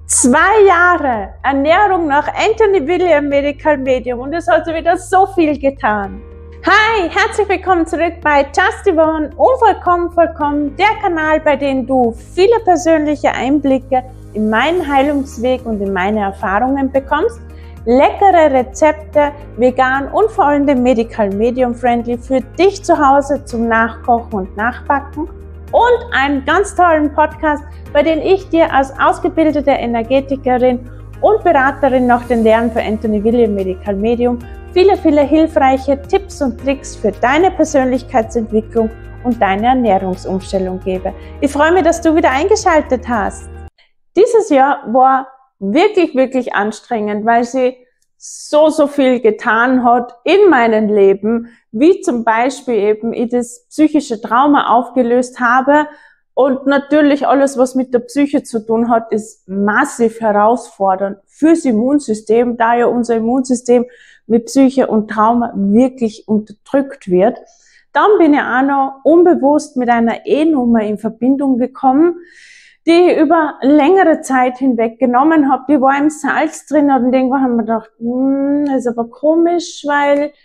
2 Jahre Ernährung nach Anthony William Medical Medium und es hat sich wieder so viel getan. Hi, herzlich willkommen zurück bei Just Yvonne, Unvollkommen, der Kanal, bei dem du viele persönliche Einblicke in meinen Heilungsweg und in meine Erfahrungen bekommst, leckere Rezepte, vegan und vor allem Medical Medium Friendly für dich zu Hause zum Nachkochen und Nachbacken und einen ganz tollen Podcast, bei dem ich dir als ausgebildete Energetikerin und Beraterin nach den Lehren für Anthony William Medical Medium viele hilfreiche Tipps und Tricks für deine Persönlichkeitsentwicklung und deine Ernährungsumstellung gebe. Ich freue mich, dass du wieder eingeschaltet hast. Dieses Jahr war wirklich anstrengend, weil sie so viel getan hat in meinem Leben, wie zum Beispiel eben ich das psychische Trauma aufgelöst habe. Und natürlich alles, was mit der Psyche zu tun hat, ist massiv herausfordernd fürs Immunsystem, da ja unser Immunsystem mit Psyche und Trauma wirklich unterdrückt wird. Dann bin ich auch noch unbewusst mit einer E-Nummer in Verbindung gekommen, die ich über längere Zeit hinweg genommen habe. Die war im Salz drin und irgendwann haben wir gedacht, das ist aber komisch, weil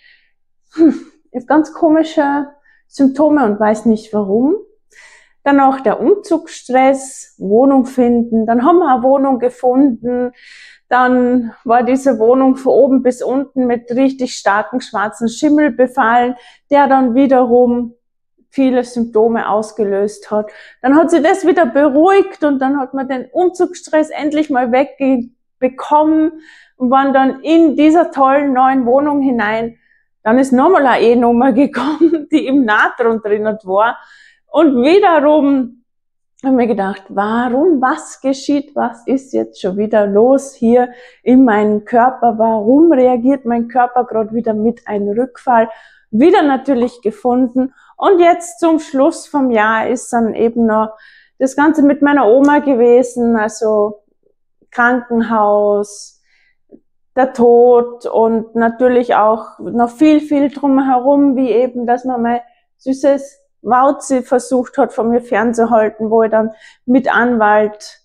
ich ganz komische Symptome und weiß nicht warum. Dann auch der Umzugsstress, Wohnung finden, dann haben wir eine Wohnung gefunden, dann war diese Wohnung von oben bis unten mit richtig starken schwarzen Schimmel befallen, der dann wiederum viele Symptome ausgelöst hat. Dann hat sie das wieder beruhigt und dann hat man den Umzugsstress endlich mal wegbekommen und waren dann in dieser tollen neuen Wohnung hinein. Dann ist nochmal eine E-Nummer gekommen, die im Natron drin war. Und wiederum habe ich mir gedacht, warum, was geschieht, was ist jetzt schon wieder los hier in meinem Körper, warum reagiert mein Körper gerade wieder mit einem Rückfall, wieder natürlich gefunden. Und jetzt zum Schluss vom Jahr ist dann eben noch das Ganze mit meiner Oma gewesen, also Krankenhaus, der Tod und natürlich auch noch viel drumherum, wie eben, dass man mein süßes Wauzi versucht hat, von mir fernzuhalten, wo ich dann mit Anwalt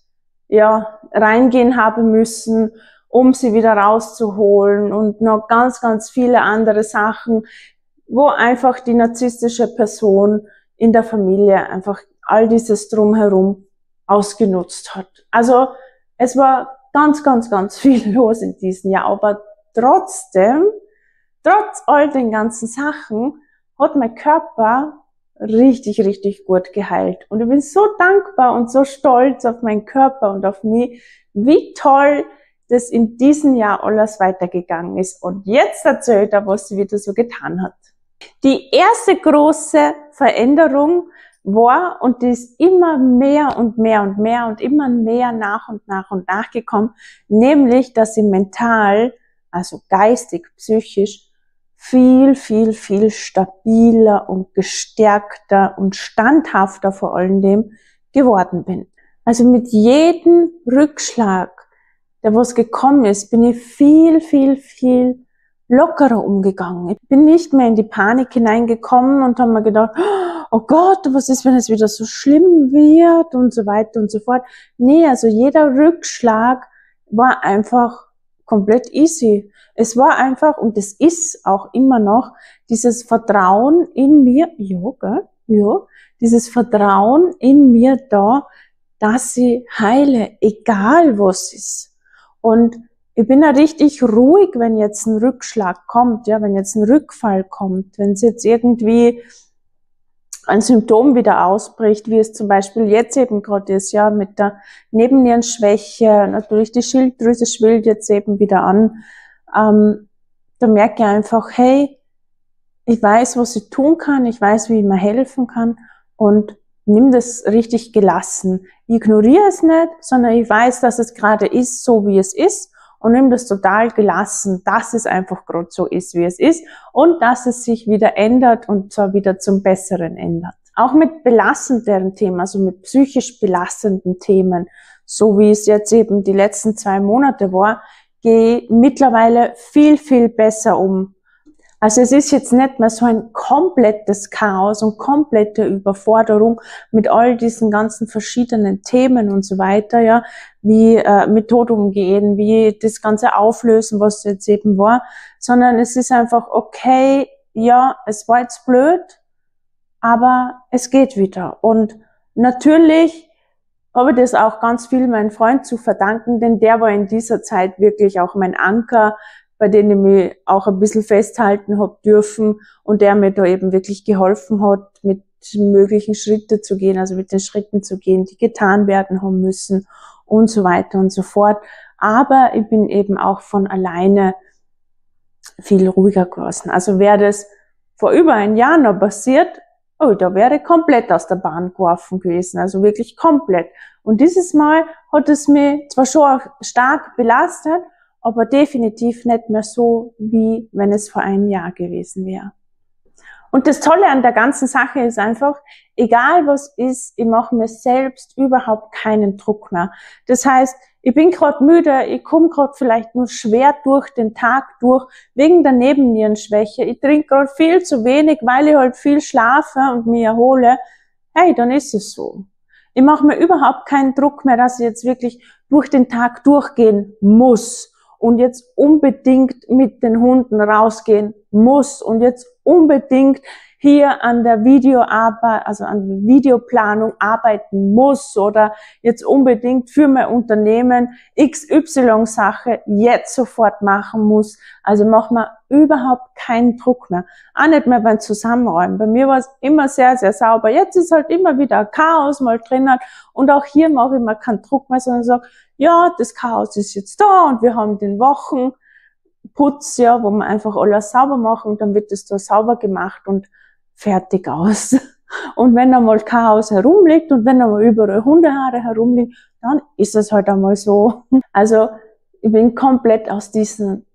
reingehen habe müssen, um sie wieder rauszuholen und noch ganz viele andere Sachen, wo einfach die narzisstische Person in der Familie einfach all dieses Drumherum ausgenutzt hat. Also es war ganz viel los in diesem Jahr, aber trotzdem, trotz all den ganzen Sachen, hat mein Körper richtig gut geheilt. Und ich bin so dankbar und so stolz auf meinen Körper und auf mich, wie toll das in diesem Jahr alles weitergegangen ist. Und jetzt erzählt er, was sie wieder so getan hat. Die erste große Veränderung war, und die ist immer mehr und immer mehr nach und nach gekommen, nämlich, dass sie mental, also geistig, psychisch, viel stabiler und gestärkter und standhafter vor allem geworden bin. Also mit jedem Rückschlag, der was gekommen ist, bin ich viel lockerer umgegangen. Ich bin nicht mehr in die Panik hineingekommen und habe mir gedacht, oh Gott, was ist, wenn es wieder so schlimm wird und so weiter und so fort. Nee, also jeder Rückschlag war einfach komplett easy. Es war einfach, und es ist auch immer noch, dieses Vertrauen in mir, dieses Vertrauen in mir da, dass ich heile, egal was ist. Und ich bin ja richtig ruhig, wenn jetzt ein Rückschlag kommt, wenn jetzt ein Rückfall kommt, wenn es jetzt irgendwie ein Symptom wieder ausbricht, wie es zum Beispiel jetzt eben gerade ist, mit der Nebennierenschwäche, natürlich die Schilddrüse schwillt jetzt eben wieder an. Da merke ich einfach, hey, ich weiß, was ich tun kann, ich weiß, wie ich mir helfen kann und nimm das richtig gelassen. Ich ignoriere es nicht, sondern ich weiß, dass es gerade ist, so wie es ist und nimm das total gelassen, dass es einfach gerade so ist, wie es ist und dass es sich wieder ändert und zwar wieder zum Besseren ändert. Auch mit belastenderen Themen, also mit psychisch belastenden Themen, so wie es jetzt eben die letzten 2 Monate war, gehe mittlerweile viel besser um. Also es ist jetzt nicht mehr so ein komplettes Chaos und komplette Überforderung mit all diesen ganzen verschiedenen Themen und so weiter, ja, wie mit Tod umgehen, wie das Ganze auflösen, was jetzt eben war, sondern es ist einfach okay, ja, es war jetzt blöd, aber es geht wieder. Und natürlich habe ich das auch ganz viel meinem Freund zu verdanken, denn der war in dieser Zeit wirklich auch mein Anker, bei denen ich mich auch ein bisschen festhalten habe dürfen und der mir da eben wirklich geholfen hat, mit möglichen Schritten zu gehen, also mit den Schritten zu gehen, die getan werden haben müssen und so weiter und so fort. Aber ich bin eben auch von alleine viel ruhiger geworden. Also wäre das vor über ein Jahr noch passiert, oh, da wäre ich komplett aus der Bahn geworfen gewesen, also wirklich komplett. Und dieses Mal hat es mich zwar schon auch stark belastet, aber definitiv nicht mehr so, wie wenn es vor einem Jahr gewesen wäre. Und das Tolle an der ganzen Sache ist einfach, egal was ist, ich mache mir selbst überhaupt keinen Druck mehr. Das heißt, ich bin gerade müde, ich komme gerade vielleicht nur schwer durch den Tag durch, wegen der Nebennierenschwäche. Ich trinke gerade viel zu wenig, weil ich halt viel schlafe und mich erhole. Hey, dann ist es so. Ich mache mir überhaupt keinen Druck mehr, dass ich jetzt wirklich durch den Tag durchgehen muss und jetzt unbedingt mit den Hunden rausgehen muss und jetzt unbedingt hier an der Videoarbeit, also an der Videoplanung arbeiten muss oder jetzt unbedingt für mein Unternehmen XY-Sache jetzt sofort machen muss. Also macht man überhaupt keinen Druck mehr. Auch nicht mehr beim Zusammenräumen. Bei mir war es immer sehr, sehr sauber. Jetzt ist halt immer wieder ein Chaos mal drinnen und auch hier mache ich mir keinen Druck mehr, sondern sage, ja, das Chaos ist jetzt da und wir haben den Wochenputz, ja, wo wir einfach alles sauber machen und dann wird es da sauber gemacht und fertig aus. Und wenn einmal Chaos herumliegt und wenn einmal überall Hundehaare herumliegen, dann ist es halt einmal so. Also ich bin komplett aus diesem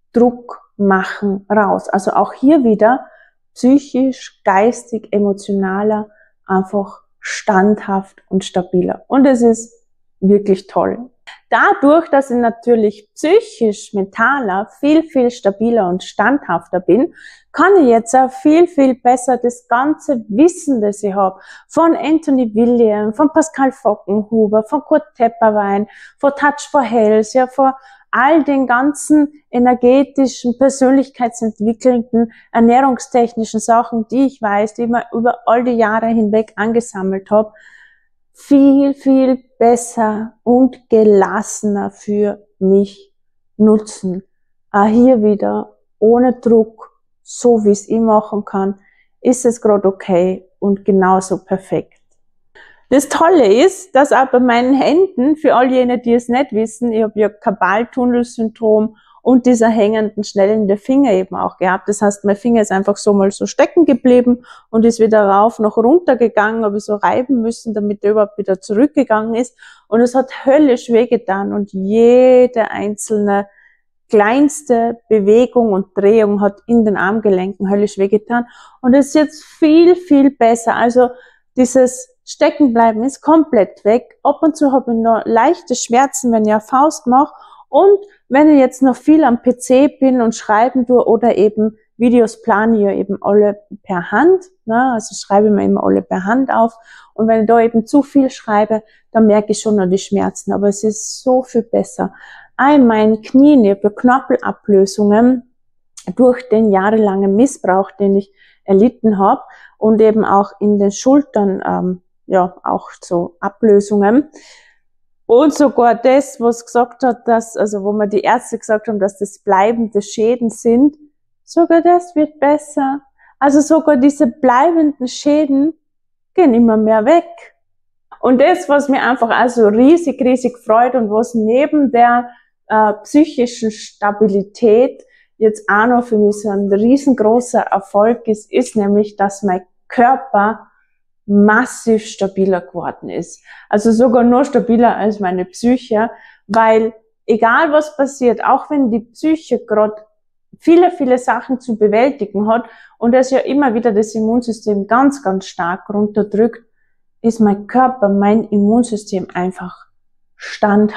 Druckmachen raus. Also auch hier wieder psychisch, geistig, emotionaler, einfach standhaft und stabiler. Und es ist wirklich toll. Dadurch, dass ich natürlich psychisch, mentaler viel, viel stabiler und standhafter bin, kann ich jetzt auch viel, viel besser das ganze Wissen, das ich habe, von Anthony William, von Pascal Fockenhuber, von Kurt Tepperwein, von Touch for Health, ja, von all den ganzen energetischen, persönlichkeitsentwickelnden, ernährungstechnischen Sachen, die ich weiß, die ich mir über all die Jahre hinweg angesammelt habe, viel, viel besser und gelassener für mich nutzen. Auch hier wieder ohne Druck, so wie es ich machen kann, ist es gerade okay und genauso perfekt. Das Tolle ist, dass auch bei meinen Händen, für all jene, die es nicht wissen, ich habe ja Karpaltunnelsyndrom und dieser hängenden, schnellende Finger eben auch gehabt. Das heißt, mein Finger ist einfach so mal so stecken geblieben und ist wieder rauf noch runter gegangen, habe ich so reiben müssen, damit er überhaupt wieder zurückgegangen ist. Und es hat höllisch wehgetan und jede einzelne kleinste Bewegung und Drehung hat in den Armgelenken höllisch wehgetan. Und es ist jetzt viel, viel besser. Also dieses Steckenbleiben ist komplett weg. Ab und zu habe ich noch leichte Schmerzen, wenn ich eine Faust mache. Und wenn ich jetzt noch viel am PC bin und schreiben tue oder eben Videos plane ich ja eben alle per Hand, ne? Also schreibe ich mir immer alle per Hand auf. Und wenn ich da eben zu viel schreibe, dann merke ich schon noch die Schmerzen. Aber es ist so viel besser. Auch in meinen Knien, ich habe ja Knorpelablösungen durch den jahrelangen Missbrauch, den ich erlitten habe und eben auch in den Schultern, ja, auch so Ablösungen. Und sogar das, was gesagt hat, dass, also wo mir die Ärzte gesagt haben, dass das bleibende Schäden sind, sogar das wird besser. Also sogar diese bleibenden Schäden gehen immer mehr weg. Und das, was mir einfach also riesig, riesig freut und was neben der psychischen Stabilität jetzt auch noch für mich so ein riesengroßer Erfolg ist, ist nämlich, dass mein Körper massiv stabiler geworden ist. Also sogar nur stabiler als meine Psyche, weil egal was passiert, auch wenn die Psyche gerade viele, viele Sachen zu bewältigen hat und es ja immer wieder das Immunsystem ganz, ganz stark runterdrückt, ist mein Körper, mein Immunsystem einfach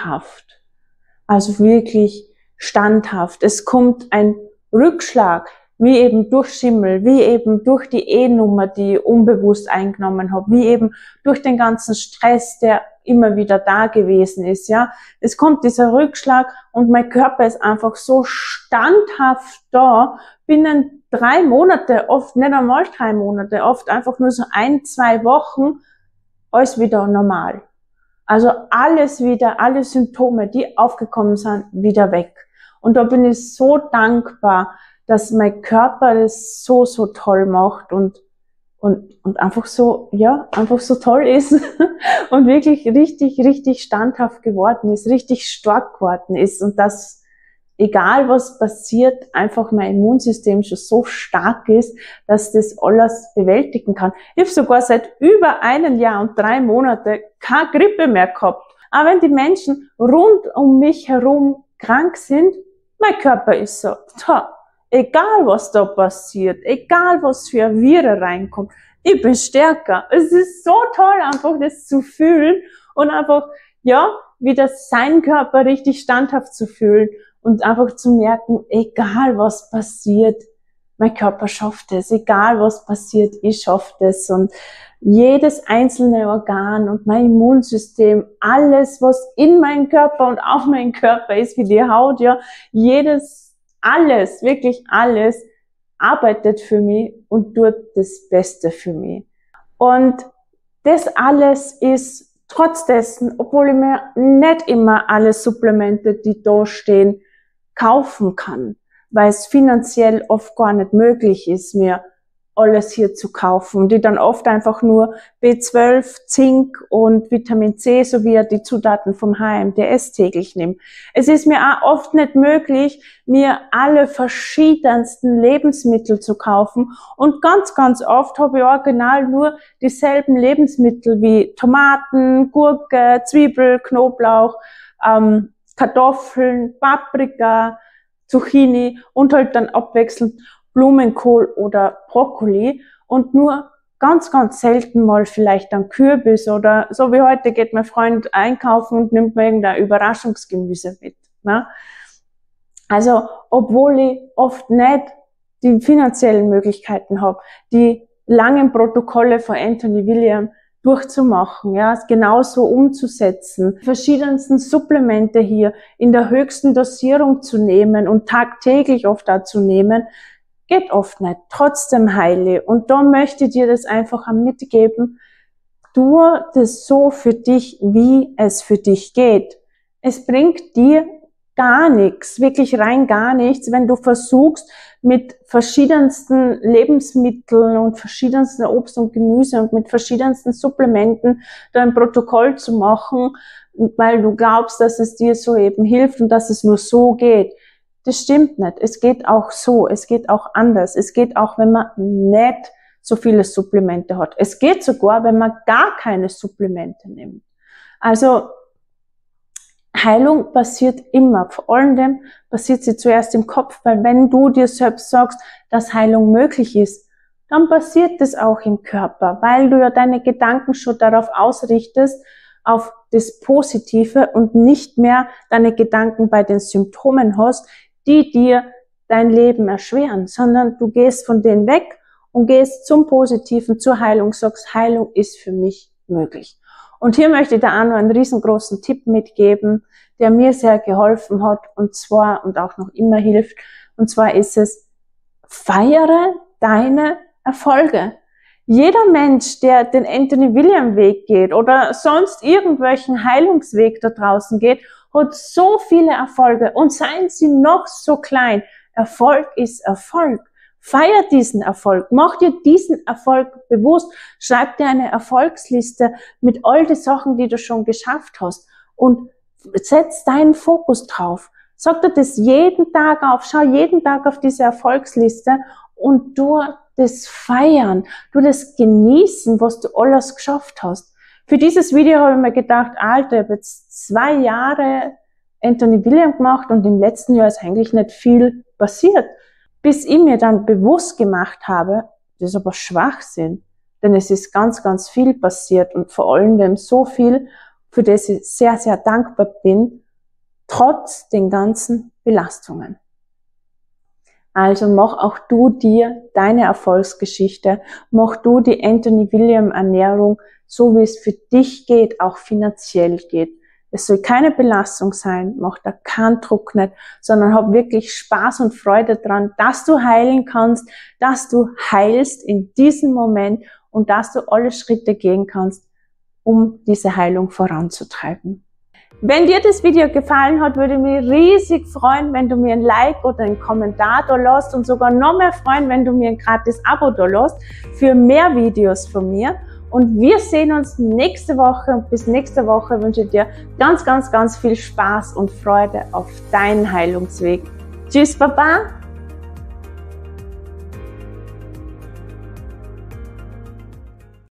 standhaft. Also wirklich standhaft. Es kommt ein Rückschlag, wie eben durch Schimmel, wie eben durch die E-Nummer, die ich unbewusst eingenommen habe, wie eben durch den ganzen Stress, der immer wieder da gewesen ist, ja. Es kommt dieser Rückschlag und mein Körper ist einfach so standhaft da, binnen 3 Monate, oft nicht einmal 3 Monate, oft einfach nur so 1, 2 Wochen, alles wieder normal. Also alles wieder, alle Symptome, die aufgekommen sind, wieder weg. Und da bin ich so dankbar, dass mein Körper das so, so toll macht und einfach so, ja, einfach so toll ist und wirklich richtig, richtig standhaft geworden ist, richtig stark geworden ist und dass, egal was passiert, einfach mein Immunsystem schon so stark ist, dass das alles bewältigen kann. Ich habe sogar seit über 1 Jahr und 3 Monate keine Grippe mehr gehabt. Aber wenn die Menschen rund um mich herum krank sind, mein Körper ist so, egal was da passiert, egal was für Viren reinkommt, ich bin stärker. Es ist so toll, einfach das zu fühlen und einfach, ja, wieder seinen Körper richtig standhaft zu fühlen und einfach zu merken, egal was passiert, mein Körper schafft es, egal was passiert, ich schaffe es und jedes einzelne Organ und mein Immunsystem, alles, was in meinem Körper und auf meinem Körper ist, wie die Haut, ja, alles, wirklich alles, arbeitet für mich und tut das Beste für mich. Und das alles ist trotz dessen, obwohl ich mir nicht immer alle Supplemente, die da stehen, kaufen kann, weil es finanziell oft gar nicht möglich ist, mir alles hier zu kaufen, die dann oft einfach nur B12, Zink und Vitamin C sowie die Zutaten vom HMDS täglich nehmen. Es ist mir auch oft nicht möglich, mir alle verschiedensten Lebensmittel zu kaufen und ganz, ganz oft habe ich original nur dieselben Lebensmittel wie Tomaten, Gurke, Zwiebel, Knoblauch, Kartoffeln, Paprika, Zucchini und halt dann abwechselnd Blumenkohl oder Brokkoli und nur ganz, ganz selten mal vielleicht dann Kürbis oder so wie heute geht mein Freund einkaufen und nimmt mir irgendein Überraschungsgemüse mit. Ne? Also, obwohl ich oft nicht die finanziellen Möglichkeiten habe, die langen Protokolle von Anthony William durchzumachen, ja, genauso umzusetzen, verschiedensten Supplemente hier in der höchsten Dosierung zu nehmen und tagtäglich oft da zu nehmen, geht oft nicht. Trotzdem heile. Und da möchte ich dir das einfach mitgeben. Tu das so für dich, wie es für dich geht. Es bringt dir gar nichts, wirklich rein gar nichts, wenn du versuchst, mit verschiedensten Lebensmitteln und verschiedensten Obst und Gemüse und mit verschiedensten Supplementen dein Protokoll zu machen, weil du glaubst, dass es dir so eben hilft und dass es nur so geht. Das stimmt nicht. Es geht auch so. Es geht auch anders. Es geht auch, wenn man nicht so viele Supplemente hat. Es geht sogar, wenn man gar keine Supplemente nimmt. Also, Heilung passiert immer. Vor allem passiert sie zuerst im Kopf, weil wenn du dir selbst sagst, dass Heilung möglich ist, dann passiert es auch im Körper, weil du ja deine Gedanken schon darauf ausrichtest, auf das Positive und nicht mehr deine Gedanken bei den Symptomen hast, die dir dein Leben erschweren, sondern du gehst von denen weg und gehst zum Positiven, zur Heilung, sagst, Heilung ist für mich möglich. Und hier möchte ich dir auch noch einen riesengroßen Tipp mitgeben, der mir sehr geholfen hat und zwar und auch noch immer hilft. Und zwar ist es, feiere deine Erfolge. Jeder Mensch, der den Anthony William Weg geht oder sonst irgendwelchen Heilungsweg da draußen geht, hat so viele Erfolge und seien sie noch so klein. Erfolg ist Erfolg. Feier diesen Erfolg. Mach dir diesen Erfolg bewusst. Schreib dir eine Erfolgsliste mit all den Sachen, die du schon geschafft hast und setz deinen Fokus drauf. Sag dir das jeden Tag auf. Schau jeden Tag auf diese Erfolgsliste und du das feiern. Du das genießen, was du alles geschafft hast. Für dieses Video habe ich mir gedacht, Alter, ich habe jetzt 2 Jahre Anthony William gemacht und im letzten Jahr ist eigentlich nicht viel passiert. Bis ich mir dann bewusst gemacht habe, das ist aber Schwachsinn, denn es ist ganz, ganz viel passiert und vor allem so viel, für das ich sehr, sehr dankbar bin, trotz den ganzen Belastungen. Also mach auch du dir deine Erfolgsgeschichte, mach du die Anthony William Ernährung, so wie es für dich geht, auch finanziell geht. Es soll keine Belastung sein, mach da keinen Druck nicht, sondern hab wirklich Spaß und Freude dran, dass du heilen kannst, dass du heilst in diesem Moment und dass du alle Schritte gehen kannst, um diese Heilung voranzutreiben. Wenn dir das Video gefallen hat, würde ich mich riesig freuen, wenn du mir ein Like oder einen Kommentar da lässt und sogar noch mehr freuen, wenn du mir ein gratis Abo da lässt für mehr Videos von mir. Und wir sehen uns nächste Woche. Bis nächste Woche wünsche ich dir ganz, ganz, ganz viel Spaß und Freude auf deinen Heilungsweg. Tschüss, Baba!